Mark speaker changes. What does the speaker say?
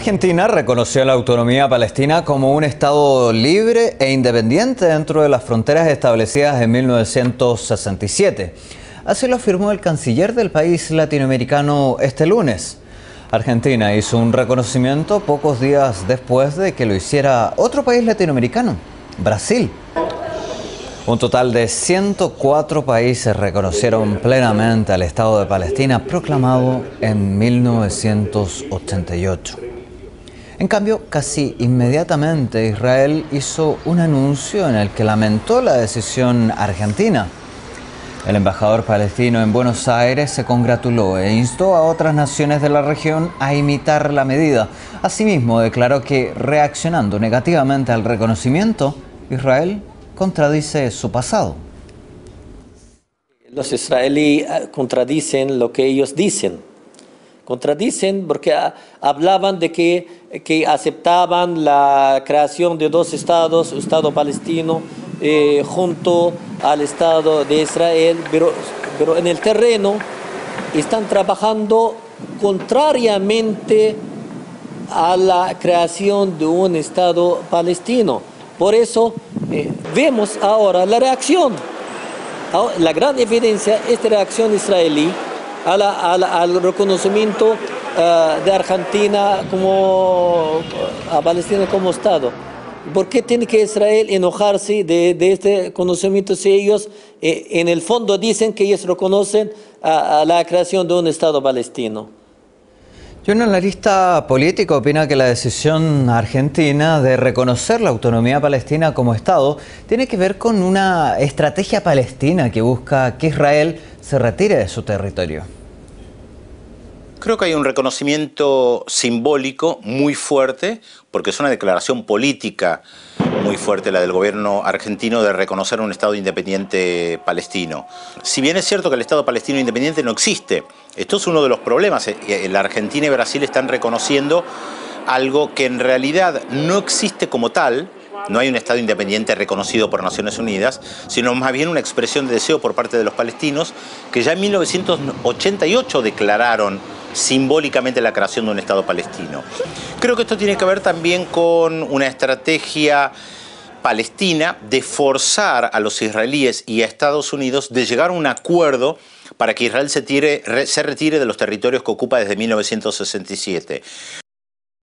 Speaker 1: Argentina reconoció la autonomía palestina como un Estado libre e independiente dentro de las fronteras establecidas en 1967. Así lo afirmó el canciller del país latinoamericano este lunes. Argentina hizo un reconocimiento pocos días después de que lo hiciera otro país latinoamericano, Brasil. Un total de 104 países reconocieron plenamente al Estado de Palestina proclamado en 1988. En cambio, casi inmediatamente Israel hizo un anuncio en el que lamentó la decisión argentina. El embajador palestino en Buenos Aires se congratuló e instó a otras naciones de la región a imitar la medida. Asimismo, declaró que, reaccionando negativamente al reconocimiento, Israel contradice su pasado.
Speaker 2: Los israelíes contradicen lo que ellos dicen. Contradicen porque hablaban de que aceptaban la creación de dos estados, un estado palestino junto al Estado de Israel, pero en el terreno están trabajando contrariamente a la creación de un Estado palestino. Por eso vemos ahora la reacción, la gran evidencia, esta reacción israelí al reconocimiento de Argentina a Palestina como Estado. ¿Por qué tiene que Israel enojarse de este conocimiento si ellos en el fondo dicen que ellos reconocen a la creación de un Estado palestino?
Speaker 1: Un analista político opina que la decisión argentina de reconocer la autonomía palestina como Estado tiene que ver con una estrategia palestina que busca que Israel se retire de su territorio.
Speaker 3: Creo que hay un reconocimiento simbólico muy fuerte, porque es una declaración política muy fuerte la del gobierno argentino de reconocer un Estado independiente palestino. Si bien es cierto que el Estado palestino independiente no existe, esto es uno de los problemas. La Argentina y Brasil están reconociendo algo que en realidad no existe como tal. No hay un Estado independiente reconocido por Naciones Unidas, sino más bien una expresión de deseo por parte de los palestinos que ya en 1988 declararon simbólicamente la creación de un Estado palestino. Creo que esto tiene que ver también con una estrategia palestina de forzar a los israelíes y a Estados Unidos de llegar a un acuerdo para que Israel se retire de los territorios que ocupa desde 1967.